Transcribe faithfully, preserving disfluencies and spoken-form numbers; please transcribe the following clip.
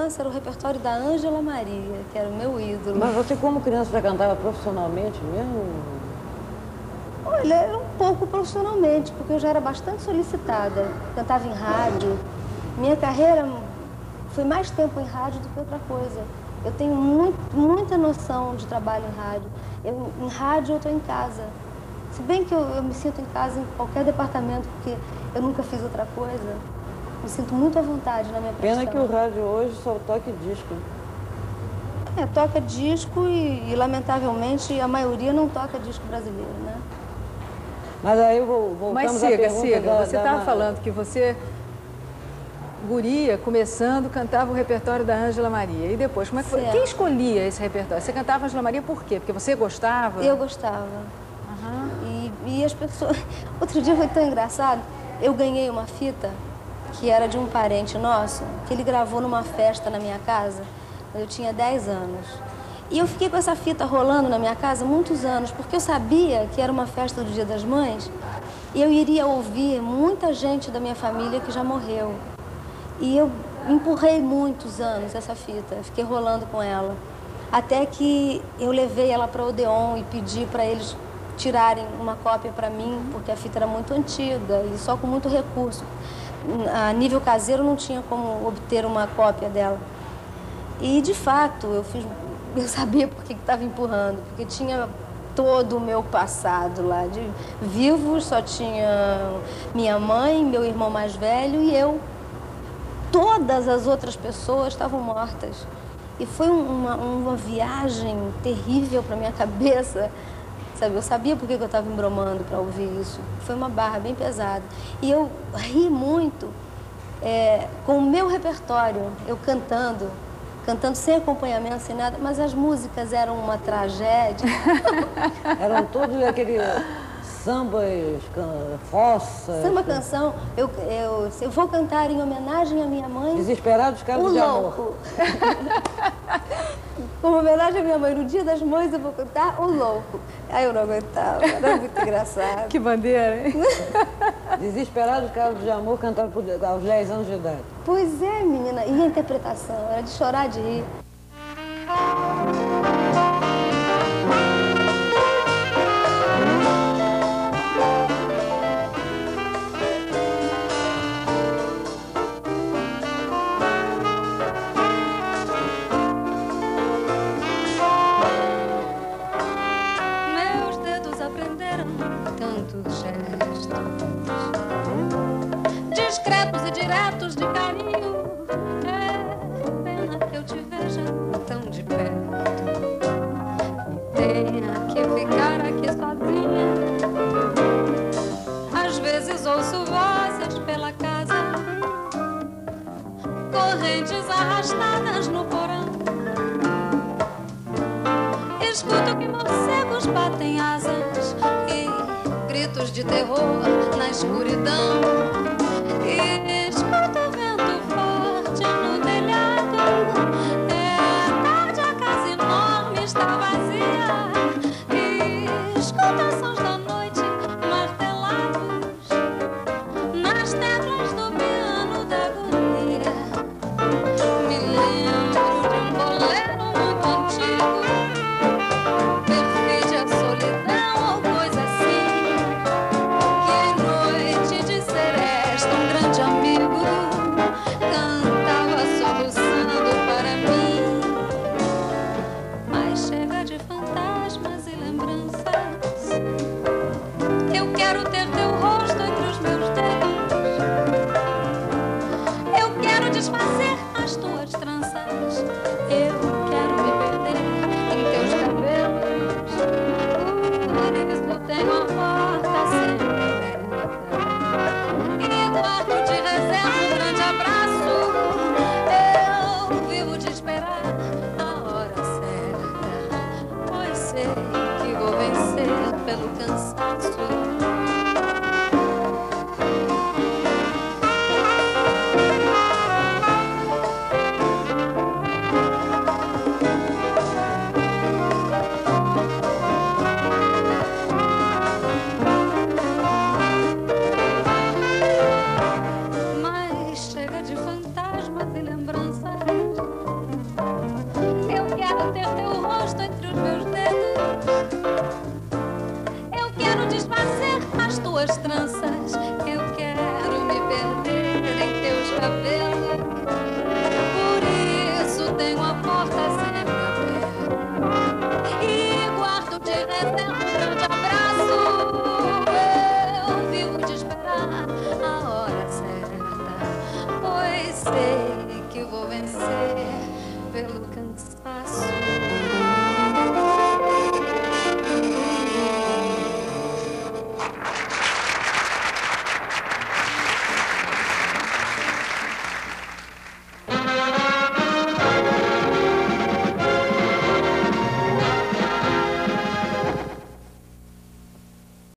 criança, era o repertório da Ângela Maria, que era o meu ídolo. Mas você, como criança, já cantava profissionalmente mesmo? Olha, era um pouco profissionalmente, porque eu já era bastante solicitada. Cantava em rádio. Minha carreira foi mais tempo em rádio do que outra coisa. Eu tenho muito, muita noção de trabalho em rádio. Eu, em rádio eu estou em casa. Se bem que eu, eu me sinto em casa em qualquer departamento, porque eu nunca fiz outra coisa. Me sinto muito à vontade na minha profissão. Pena que o rádio hoje só toca disco. É, toca disco e, e, lamentavelmente, a maioria não toca disco brasileiro, né? Mas aí vou, voltamos Mas à siga, pergunta siga. da, Você da estava Ma- falando que você, guria, começando, cantava o repertório da Ângela Maria. E depois, como é que foi? Certo. Quem escolhia esse repertório? Você cantava Ângela Maria por quê? Porque você gostava? Eu gostava. Aham. E, e as pessoas... Outro dia foi tão engraçado, eu ganhei uma fita que era de um parente nosso, que ele gravou numa festa na minha casa, quando eu tinha dez anos. E eu fiquei com essa fita rolando na minha casa muitos anos, porque eu sabia que era uma festa do Dia das Mães e eu iria ouvir muita gente da minha família que já morreu. E eu empurrei muitos anos essa fita, fiquei rolando com ela. Até que eu levei ela para o Odeon e pedi para eles tirarem uma cópia para mim, porque a fita era muito antiga e só com muito recurso. A nível caseiro não tinha como obter uma cópia dela. E, de fato, eu, fiz, eu sabia por que estava empurrando, porque tinha todo o meu passado lá. De vivos só tinha minha mãe, meu irmão mais velho e eu. Todas as outras pessoas estavam mortas. E foi uma, uma viagem terrível para minha cabeça. Sabe, eu sabia por que eu estava embromando para ouvir isso. Foi uma barra bem pesada. E eu ri muito é, com o meu repertório, eu cantando, cantando sem acompanhamento, sem nada, mas as músicas eram uma tragédia. Eram todos aqueles sambas, can- fossas... Samba canção, eu, eu, eu vou cantar em homenagem à minha mãe. Desesperados O casos de amor. Louco. Como homenagem à minha mãe, no Dia das Mães eu vou cantar O Louco. Aí eu não aguentava, era muito engraçado. Que bandeira, hein? Desesperados casos de amor cantados por- aos dez anos de idade. Pois é, menina, e a interpretação? Era de chorar de rir. Meus dedos aprenderam tantos gestos discretos e diretos de carinho. É pena que eu te veja tão de perto e tenha que ficar aqui sozinha. Às vezes ouço vozes pela casa, correntes arrastadas no porão. Escuto que morcegos batem asas e gritos de terror na escuridão. E escuto o vento forte no telhado. É tarde, a casa enorme está vazia. E escuto sons da noite martelados nas teclas do piano da agonia. Me lembro de um bolero muito antigo, perfide a solidão ou coisa assim. Que noite de seresta um grande amigo cantava soluçando para mim. Mas chega de fantasmas e lembranças, eu quero ter teu rosto entre os meus dedos. Eu quero desfazer as tuas tranças, eu quero me perder em teus cabelos. Por isso eu tenho a porta sempre aberta e guardo de reserva um grande abraço. Eu vivo de esperar a hora certa, pois sei que vou vencer pelo cansaço. Mas chega de fantasmas e lembranças, moças.